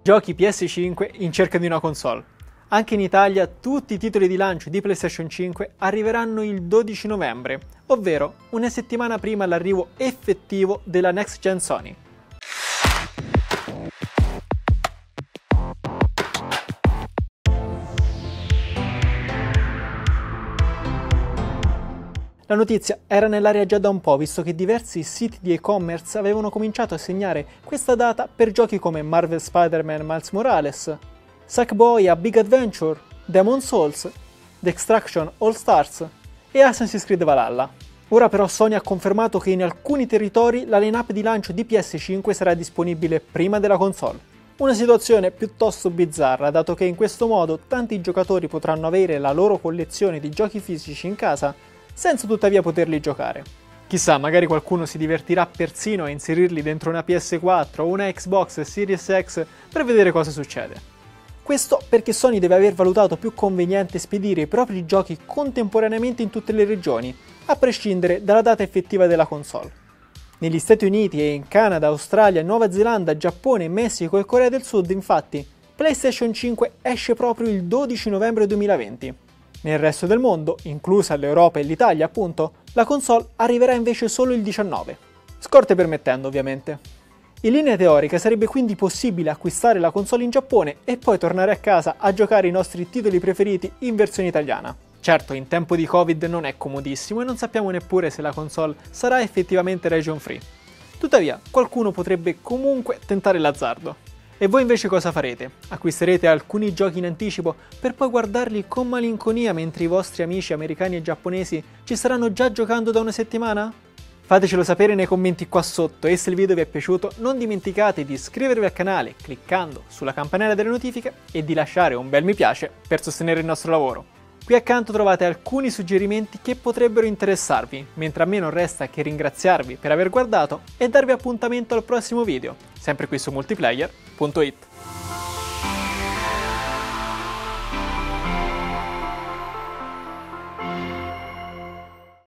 Giochi PS5 in cerca di una console. Anche in Italia tutti i titoli di lancio di PlayStation 5 arriveranno il 12 novembre, ovvero una settimana prima dell'arrivo effettivo della next gen Sony. La notizia era nell'aria già da un po', visto che diversi siti di e-commerce avevano cominciato a segnare questa data per giochi come Marvel Spider-Man Miles Morales, Sackboy A Big Adventure, Demon's Souls, The Extraction All Stars e Assassin's Creed Valhalla. Ora però Sony ha confermato che in alcuni territori la line-up di lancio di PS5 sarà disponibile prima della console. Una situazione piuttosto bizzarra, dato che in questo modo tanti giocatori potranno avere la loro collezione di giochi fisici in casa senza tuttavia poterli giocare. Chissà, magari qualcuno si divertirà persino a inserirli dentro una PS4 o una Xbox Series X per vedere cosa succede. Questo perché Sony deve aver valutato più conveniente spedire i propri giochi contemporaneamente in tutte le regioni, a prescindere dalla data effettiva della console. Negli Stati Uniti e in Canada, Australia, Nuova Zelanda, Giappone, Messico e Corea del Sud, infatti, PlayStation 5 esce proprio il 12 novembre 2020. Nel resto del mondo, inclusa l'Europa e l'Italia appunto, la console arriverà invece solo il 19. Scorte permettendo, ovviamente. In linea teorica sarebbe quindi possibile acquistare la console in Giappone e poi tornare a casa a giocare i nostri titoli preferiti in versione italiana. Certo, in tempo di Covid non è comodissimo e non sappiamo neppure se la console sarà effettivamente region free. Tuttavia, qualcuno potrebbe comunque tentare l'azzardo. E voi invece cosa farete? Acquisterete alcuni giochi in anticipo per poi guardarli con malinconia mentre i vostri amici americani e giapponesi ci staranno già giocando da una settimana? Fatecelo sapere nei commenti qua sotto e se il video vi è piaciuto non dimenticate di iscrivervi al canale cliccando sulla campanella delle notifiche e di lasciare un bel mi piace per sostenere il nostro lavoro. Qui accanto trovate alcuni suggerimenti che potrebbero interessarvi, mentre a me non resta che ringraziarvi per aver guardato e darvi appuntamento al prossimo video, sempre qui su multiplayer.it.